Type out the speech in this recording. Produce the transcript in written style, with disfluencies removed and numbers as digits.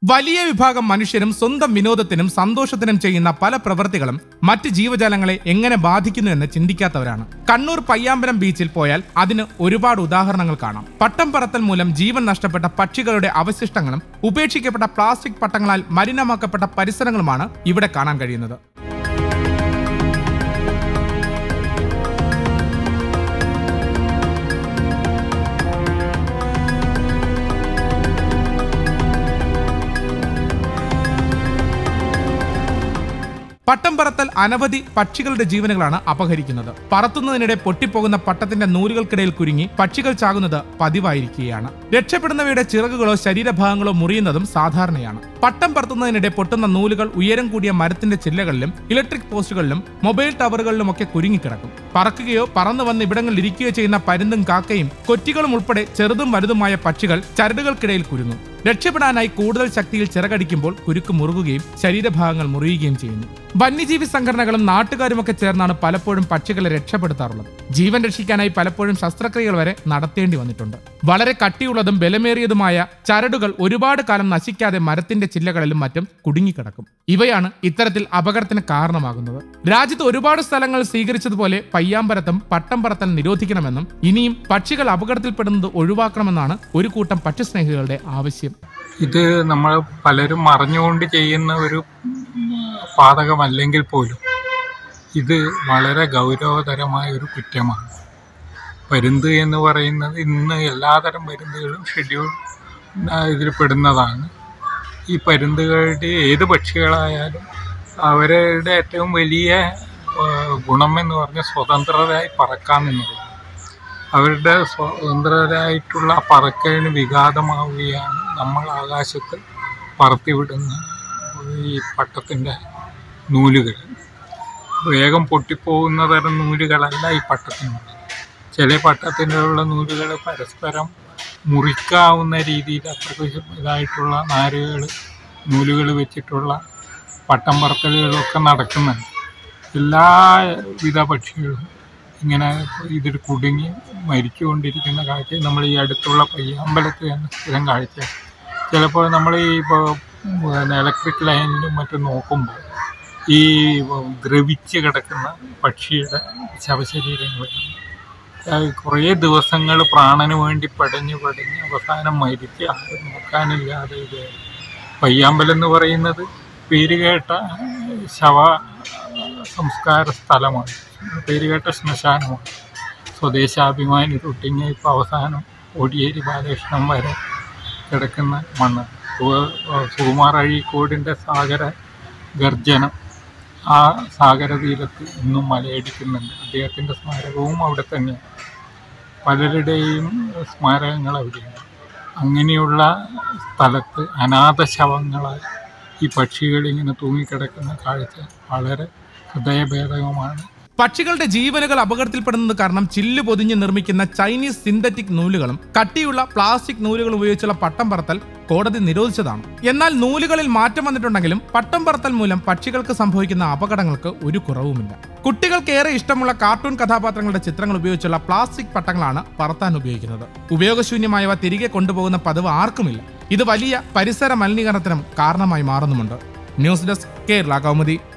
വലിയ വിഭാഗം മനുഷ്യരും സ്വന്തം വിനോദത്തിനും സന്തോഷത്തിനും ചെയ്യുന്ന പല പ്രവൃത്തികളും മറ്റ് ജീവജാലങ്ങളെ എങ്ങനെ ബാധിക്കുന്നു എന്ന് ചിന്തിക്കാത്തവരാണ്. കണ്ണൂർ പയ്യാമ്പലം ബീച്ചിൽ പോയാൽ അതിന് ഒരുപാട് ഉദാഹരണങ്ങൾ കാണാം. പട്ടം പറത്തൽ മൂലം ജീവൻ നഷ്ടപ്പെട്ട പക്ഷികളുടെ അവശിഷ്ടങ്ങളും ഉപേക്ഷിക്കപ്പെട്ട പ്ലാസ്റ്റിക് പട്ടങ്ങളാൽ മലിനമാക്കപ്പെട്ട പരിസരങ്ങളുമാണ് ഇവിടെ കാണാൻ കഴിയുന്നത്. പട്ടം പറത്തൽ അനവധി പക്ഷികളുടെ ജീവനുകളാണ് അപഹരിക്കുന്നത്. പറത്തുന്നതിനിടെ പൊട്ടിപ്പോകുന്ന പട്ടത്തിന്റെ നൂലുകൾക്കിടയിൽ കുരുങ്ങി പക്ഷികൾ ചാകുന്നത് പതിവായിരിക്കുകയാണ്. രക്ഷപ്പെടുന്നവയുടെ ചിറകുകളോ ശരീരഭാഗങ്ങളോ മുറിയുന്നതും സാധാരണയാണ്. പട്ടം പറത്തുന്നതിനിടെ പൊട്ടുന്ന നൂലുകൾ ഉയരം കൂടിയ മരത്തിന്റെ ചില്ലകളിലും ഇലക്ട്രിക് പോസ്റ്റുകളിലും മൊബൈൽ ടവറുകളിലുമൊക്കെ കുരുങ്ങിക്കിടക്കും. പറക്കുകയോ പറന്നു വന്ന് ഇവിടങ്ങളിൽ ഇരിക്കുകയോ ചെയ്യുന്ന പരുന്തും കാക്കയും കൊറ്റികളും ഉൾപ്പെടെ ചെറുതും വലുതുമായ പക്ഷികൾ ചരടുകൾക്കിടയിൽ കുരുങ്ങും. രക്ഷപ്പെടാനായി കൂടുതൽ ശക്തിയിൽ ചിറകടിക്കുമ്പോൾ കുരുക്ക് മുറുകുകയും ശരീരഭാഗങ്ങൾ മുറിയുകയും ചെയ്യുന്നു. വന്യജീവി സംഘടനകളും നാട്ടുകാരുമൊക്കെ ചേർന്നാണ് പലപ്പോഴും പക്ഷികളെ രക്ഷപ്പെടുത്താറുള്ളത്. ജീവൻ രക്ഷിക്കാനായി പലപ്പോഴും ശസ്ത്രക്രിയകൾ വരെ നടത്തേണ്ടി വന്നിട്ടുണ്ട്. വളരെ കട്ടിയുള്ളതും ബലമേറിയതുമായ ചരടുകൾ ഒരുപാട് കാലം നശിക്കാതെ മരത്തിന്റെ ചില്ലകളിലും മറ്റും കുടുങ്ങിക്കിടക്കും. ഇവയാണ് ഇത്തരത്തിൽ അപകടത്തിന് കാരണമാകുന്നത്. രാജ്യത്ത് ഒരുപാട് സ്ഥലങ്ങൾ സ്വീകരിച്ചതുപോലെ പയ്യാമ്പലത്തും പട്ടം പറത്തൽ നിരോധിക്കണമെന്നും ഇനിയും പക്ഷികൾ അപകടത്തിൽപ്പെടുന്നത് ഒഴിവാക്കണമെന്നാണ് ഒരു കൂട്ടം പക്ഷിസ്നേഹികളുടെ ആവശ്യം. ഇത് നമ്മൾ പലരും അറിഞ്ഞുകൊണ്ട് ചെയ്യുന്ന ഒരു പാതകമല്ലെങ്കിൽ പോലും ഇത് വളരെ ഗൗരവതരമായ ഒരു കുറ്റമാണ്. പരുന്ത് എന്ന് പറയുന്നത് ഇന്ന് എല്ലാതരം പരുന്തുകളും ഷെഡ്യൂൾ ഇതിൽ പെടുന്നതാണ്. ഈ പരുന്തുകളുടെ ഏത് പക്ഷികളായാലും അവരുടെ ഏറ്റവും വലിയ ഗുണമെന്ന് പറഞ്ഞാൽ സ്വതന്ത്രരായി പറക്കാമെന്നുള്ളത്. അവരുടെ സ്വതന്ത്രരായിട്ടുള്ള പറക്കലിന് വിഘാതമാവുകയാണ് നമ്മൾ ആകാശത്ത് പറത്തിവിടുന്ന ഈ പട്ടത്തിൻ്റെ നൂലുകൾ. വേഗം പൊട്ടിപ്പോകുന്ന തരം നൂലുകളല്ല ഈ പട്ടത്തിനുള്ളത്. ചില പട്ടത്തിനുള്ള നൂലുകൾ പരസ്പരം മുറിക്കാവുന്ന രീതിയിൽ അത്രയ്ക്ക് ഇതായിട്ടുള്ള നാരുകൾ നൂലുകൾ വെച്ചിട്ടുള്ള പട്ടം പറത്തലുകളൊക്കെ നടക്കുന്നുണ്ട്. എല്ലാവിധ പക്ഷികളും ഇങ്ങനെ ഇതിൽ കുടുങ്ങി മരിച്ചുകൊണ്ടിരിക്കുന്ന കാഴ്ച നമ്മൾ ഈ അടുത്തുള്ള പയ്യാമ്പലത്ത് തന്നെ സ്ഥിരം കാഴ്ച. ചിലപ്പോൾ നമ്മൾ ഈ ഇലക്ട്രിക് ലൈനിലും മറ്റും നോക്കുമ്പോൾ ഈ ദ്രവിച്ച് കിടക്കുന്ന പക്ഷിയുടെ ശവശരീരങ്ങൾ കുറേ ദിവസങ്ങൾ പ്രാണന് വേണ്ടി പടഞ്ഞ് അവസാനം മരിച്ച് ആരും നോക്കാനില്ലാതെ ഇത്. പയ്യാമ്പലം എന്ന് പറയുന്നത് പേരുകേട്ട ശവ സംസ്കാര സ്ഥലമാണ്, പേരുകേട്ട ശ്മശാനമാണ്. സ്വദേശാഭിമാനി തൊട്ടിങ്ങി ഇപ്പോൾ അവസാനം കോടിയേരി ബാലകൃഷ്ണൻ വരെ കിടക്കുന്ന മണ്ണ്. സുകുമാർ അഴീക്കോടിൻ്റെ സാഗര ഗർജനം ആ സാഗരതീരത്ത് ഇന്നും മലയടിക്കുന്നുണ്ട്. അദ്ദേഹത്തിൻ്റെ സ്മാരകവും അവിടെ തന്നെയാണ്. പലരുടെയും സ്മാരകങ്ങൾ അവിടെയാണ്. അങ്ങനെയുള്ള സ്ഥലത്ത് അനാഥ ശവങ്ങളായി ഈ പക്ഷികൾ ഇങ്ങനെ തൂങ്ങിക്കിടക്കുന്ന കാഴ്ച വളരെ ഹൃദയഭേദകമാണ്. പക്ഷികളുടെ ജീവനുകൾ അപകടത്തിൽപ്പെടുന്നത് കാരണം ചില്ല് പൊതിഞ്ഞ് നിർമ്മിക്കുന്ന ചൈനീസ് സിന്തറ്റിക് നൂലുകളും കട്ടിയുള്ള പ്ലാസ്റ്റിക് നൂലുകൾ ഉപയോഗിച്ചുള്ള പട്ടം പറത്തൽ കോടതി നിരോധിച്ചതാണ്. എന്നാൽ നൂലുകളിൽ മാറ്റം വന്നിട്ടുണ്ടെങ്കിലും പട്ടം പറത്തൽ മൂലം പക്ഷികൾക്ക് സംഭവിക്കുന്ന അപകടങ്ങൾക്ക് ഒരു കുറവുമില്ല. കുട്ടികൾക്കേറെ ഇഷ്ടമുള്ള കാർട്ടൂൺ കഥാപാത്രങ്ങളുടെ ചിത്രങ്ങൾ ഉപയോഗിച്ചുള്ള പ്ലാസ്റ്റിക് പട്ടങ്ങളാണ് പറത്താൻ ഉപയോഗിക്കുന്നത്. ഉപയോഗശൂന്യമായവ തിരികെ കൊണ്ടുപോകുന്ന പതിവ് ആർക്കുമില്ല. ഇത് വലിയ പരിസര മലിനീകരണത്തിനും കാരണമായി മാറുന്നുമുണ്ട്. News desk, Kerala Kaumudi.